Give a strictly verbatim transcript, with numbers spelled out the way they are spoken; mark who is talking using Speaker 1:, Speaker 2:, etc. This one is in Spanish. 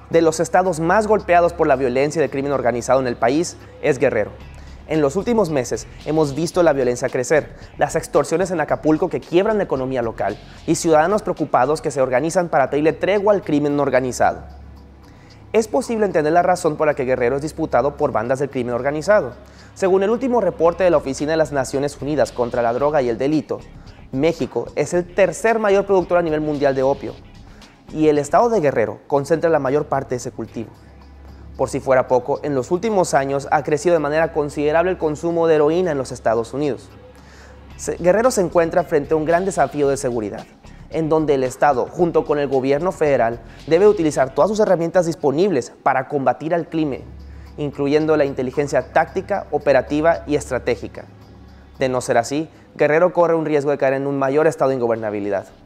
Speaker 1: de los estados más golpeados por la violencia y el crimen organizado en el país es Guerrero. En los últimos meses hemos visto la violencia crecer, las extorsiones en Acapulco que quiebran la economía local y ciudadanos preocupados que se organizan para pedirle tregua al crimen organizado. Es posible entender la razón por la que Guerrero es disputado por bandas del crimen organizado. Según el último reporte de la Oficina de las Naciones Unidas contra la Droga y el Delito, México es el tercer mayor productor a nivel mundial de opio y el estado de Guerrero concentra la mayor parte de ese cultivo. Por si fuera poco, en los últimos años ha crecido de manera considerable el consumo de heroína en los Estados Unidos. Guerrero se encuentra frente a un gran desafío de seguridad, en donde el Estado, junto con el gobierno federal, debe utilizar todas sus herramientas disponibles para combatir al crimen, incluyendo la inteligencia táctica, operativa y estratégica. De no ser así, Guerrero corre un riesgo de caer en un mayor estado de ingobernabilidad.